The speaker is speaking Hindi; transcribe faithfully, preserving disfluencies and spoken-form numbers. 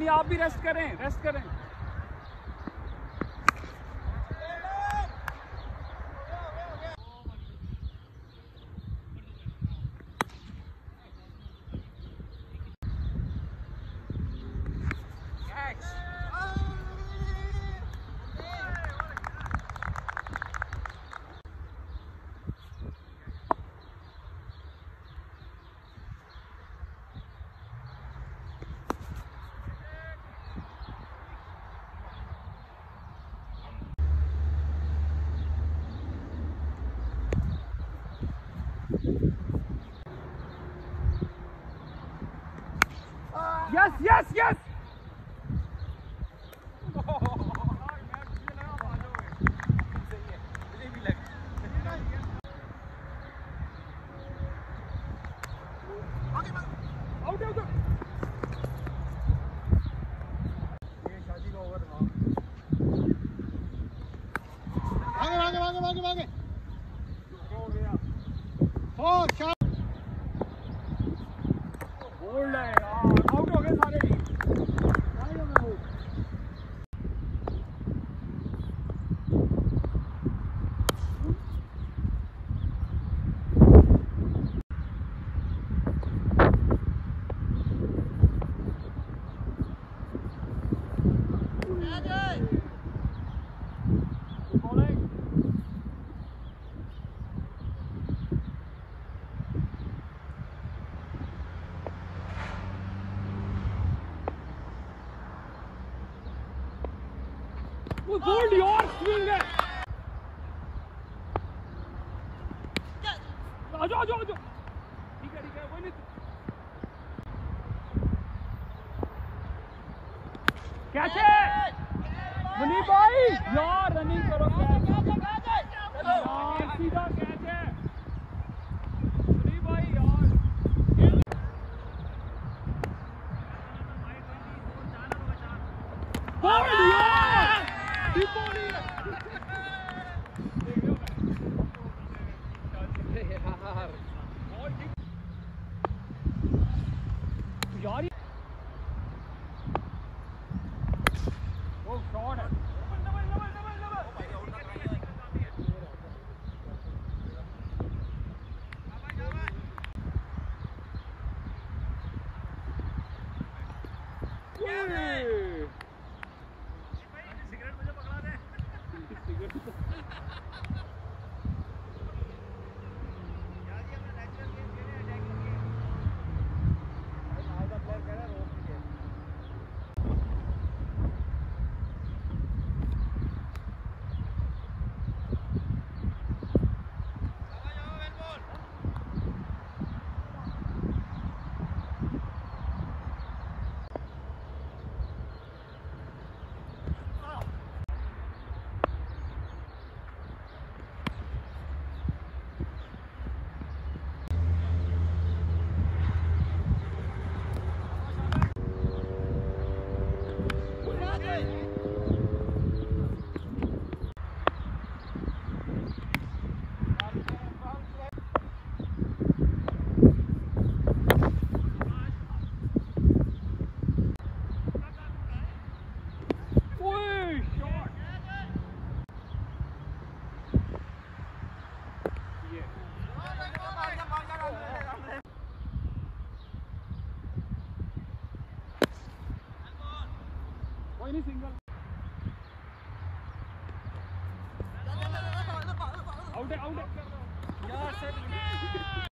नहीं, आप भी रेस्ट करें, रेस्ट करें। Yes, yes, yes. Out, out, out. ये शादी का ओवर था। आगे, आगे, आगे, आगे, आगे। हो गया। हो शाट। बोल्ड है यार, आउट हो गए सारे ही। आएगा मैं वो। वो बोल्ड यार स्विंग है। आजो आजो आजो। ठीक है ठीक है, वही नहीं। कैच है मुनीब भाई, यार रनिंग करो यार, सीधा कैच है मुनीब भाई यार। बोल्ड यार, यार वो शॉट है। सिगरेट मुझे पकड़ा दे। कोई नहीं, सिंगल आउट है, आउट है यार।